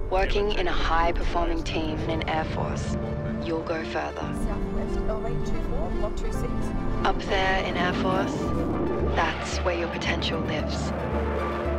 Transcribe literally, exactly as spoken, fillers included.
Working in a high-performing team in Air Force, you'll go further. Southwest, L eight two four, block two six. Up there in Air Force, that's where your potential lives.